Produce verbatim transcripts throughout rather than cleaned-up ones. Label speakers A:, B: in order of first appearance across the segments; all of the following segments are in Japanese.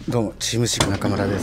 A: どうもチームシグ中村です。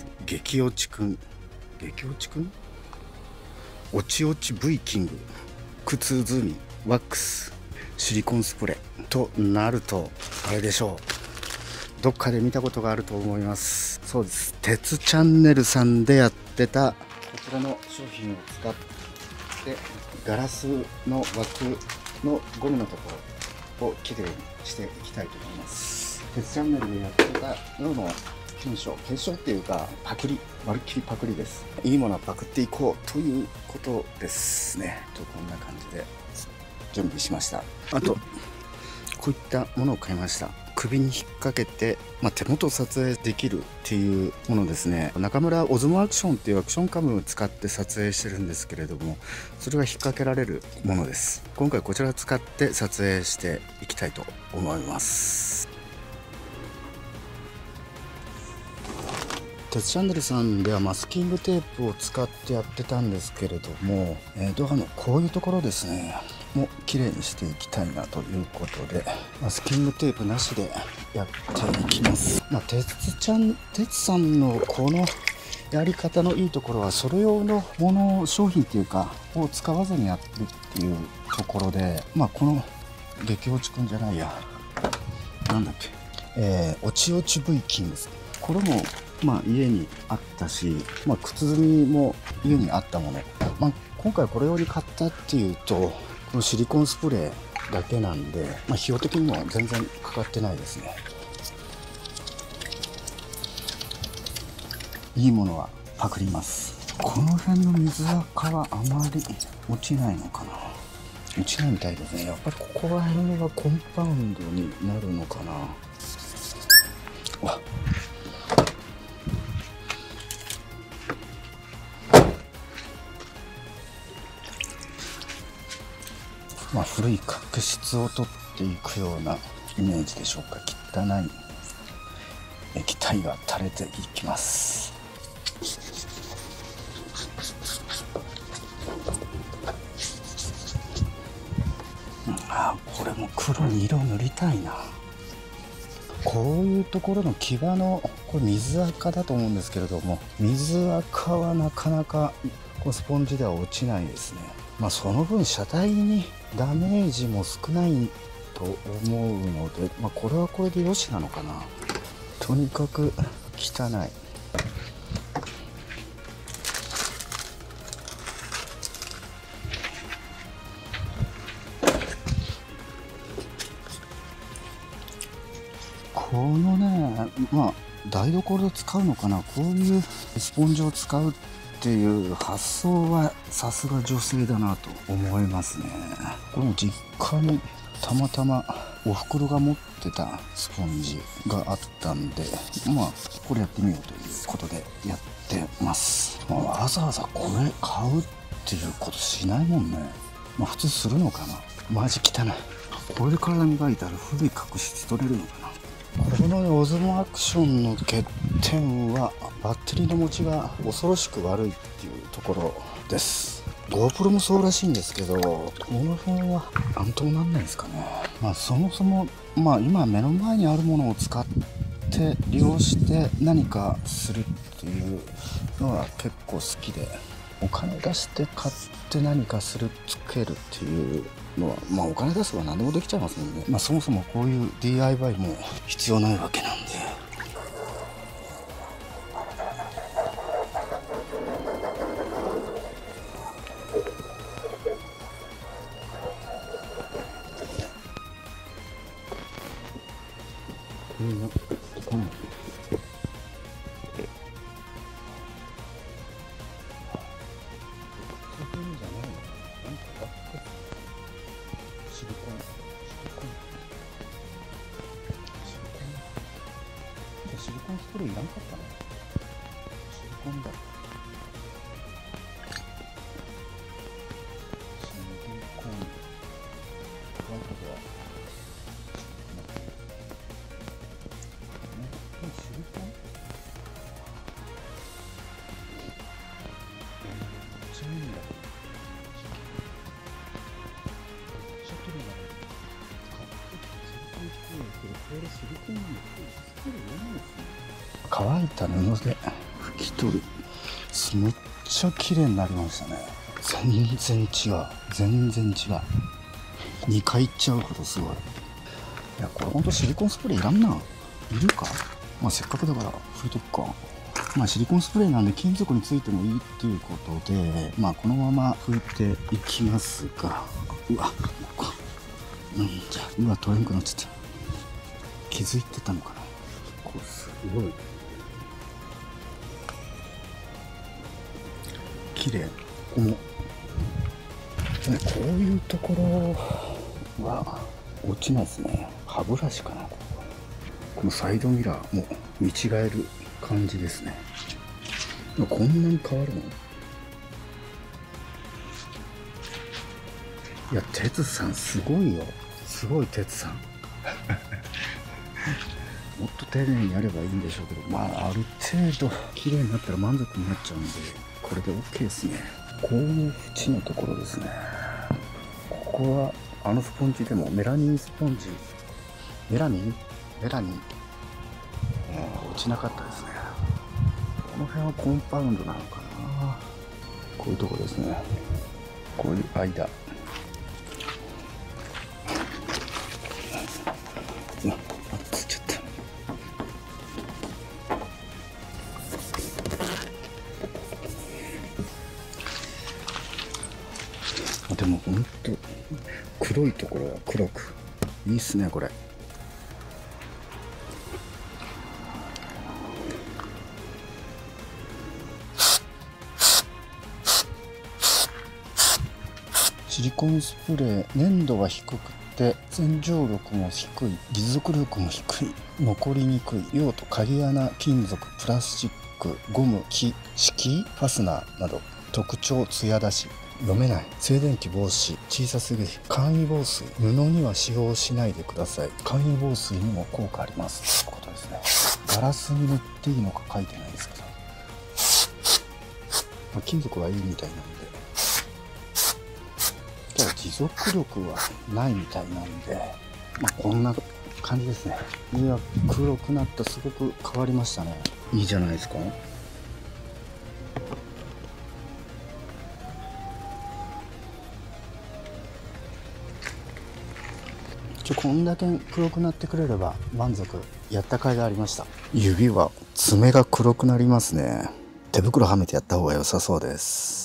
A: 激落ちくん激落ちくんおちおち V キング靴ズミワックスシリコンスプレーとなるとあれでしょう、どっかで見たことがあると思います。そうです、鉄チャンネルさんでやってたこちらの商品を使ってガラスの枠のゴムのところをきれいにしていきたいと思います。鉄チャンネルでやってたのの検証検証っていうかパクリ、まるっきりパクリです。いいものはパクっていこうということですね。とこんな感じで準備しました。あとこういったものを買いました。首に引っ掛けて、まあ、手元を撮影できるっていうものですね。中村オズモアクションっていうアクションカムを使って撮影してるんですけれども、それが引っ掛けられるものです。今回こちらを使って撮影していきたいと思います。鉄チャンネルさんではマスキングテープを使ってやってたんですけれども、えー、ドアのこういうところですねも綺麗にしていきたいなということで、マスキングテープなしでやっていきます。まあ、鉄ちゃん鉄さんのこのやり方のいいところは、それ用のもの商品っていうかを使わずにやってるっていうところで、まあこの激落ちくんじゃないやなんだっけ、えー、おちおち V キングス、これもまあ家にあったし、まあ、靴積みも家にあったもの、まあ、今回これ用に買ったっていうとこのシリコンスプレーだけなんで、まあ、費用的にも全然かかってないですね。いいものはパクります。この辺の水垢はあまり落ちないのかな、落ちないみたいですね。やっぱりここら辺がコンパウンドになるのかな。わっ、まあ、古い角質を取っていくようなイメージでしょうか。汚い液体が垂れていきます。あ、これも黒に色塗りたいな。こういうところの際のこれ水垢だと思うんですけれども、水垢はなかなかこうスポンジでは落ちないですね。まあその分車体にダメージも少ないと思うので、まあ、これはこれでよしなのかな。とにかく汚い。このね、まあ台所で使うのかな、こういうスポンジを使うっていう発想はさすが女性だなと思いますね。これも実家にたまたまおふくろが持ってたスポンジがあったんで、まあこれやってみようということでやってます。まあ、わざわざこれ買うっていうことしないもんね。まあ普通するのかな。マジ汚い。これで体磨いたら古い角質取れるのかな。このオズモアクションの欠点はバッテリーの持ちが恐ろしく悪いっていうところです。 GoPro もそうらしいんですけど、この辺はなんともなんないですかね。まあそもそもまあ今目の前にあるものを使って利用して何かするっていうのは結構好きで、お金出して買って何かするつけるっていうのは、まあお金出せば何でもできちゃいますもんね。まあそもそもこういう ディーアイワイ も必要ないわけなんで。こんなこんなシリコン、シリコン、シリコン、シリコンスプレーいらんかったな。シリコンだ。シリコン、ワイトでは。ね、これシリコン？チェーンだ。シャトルがね、買ってきてシリコンスプレーってこれシリコンなんでスプレーいらないですね。乾いた布で拭き取る。めっちゃ綺麗になりましたね。全然違う、全然違う。にかいいっちゃうことすごい。いや、これほんとシリコンスプレーいらんな。いるか。まあせっかくだから拭いとくか。まあシリコンスプレーなんで金属についてもいいっていうことで、まあこのまま拭いていきますが、うわ、なんじゃ、うわ、取れんくなっちゃった。気づいてたのかな。これすごい綺麗。この、ね、こういうところは落ちないですね。歯ブラシかな。こここのサイドミラーも見違える感じですね。こんなに変わるの？いや、哲さんすごいよ。すごい哲さん。もっと丁寧にやればいいんでしょうけど、まあある程度綺麗になったら満足になっちゃうんで、これで OK ですね。こういう縁のところですね。ここはあのスポンジでもメラニンスポンジ、メラニンメラニン、えー、落ちなかったですね。この辺はコンパウンドなのかな。こういうとこですね。こういう間。あ、つっちゃった。でもほんと黒いところは黒くいいっすね。これシリコンスプレー、粘度が低くて洗浄力も低い、持続力も低い、残りにくい、用途鍵穴、金属、プラスチック、ゴム、木、敷居、ファスナーなど。特徴、艶出し、読めない、静電気防止、小さすぎる、簡易防水、布には使用しないでください。簡易防水にも効果ありますということですね。ガラスに塗っていいのか書いてないですけど、まあ、金属はいいみたいなんで、ただ持続力はないみたいなんで、まあ、こんな感じですね。いや、黒くなった。すごく変わりましたね。いいじゃないですか。ちょこんだけ黒くなってくれれば満足。やった甲斐がありました。指は爪が黒くなりますね。手袋はめてやった方が良さそうです。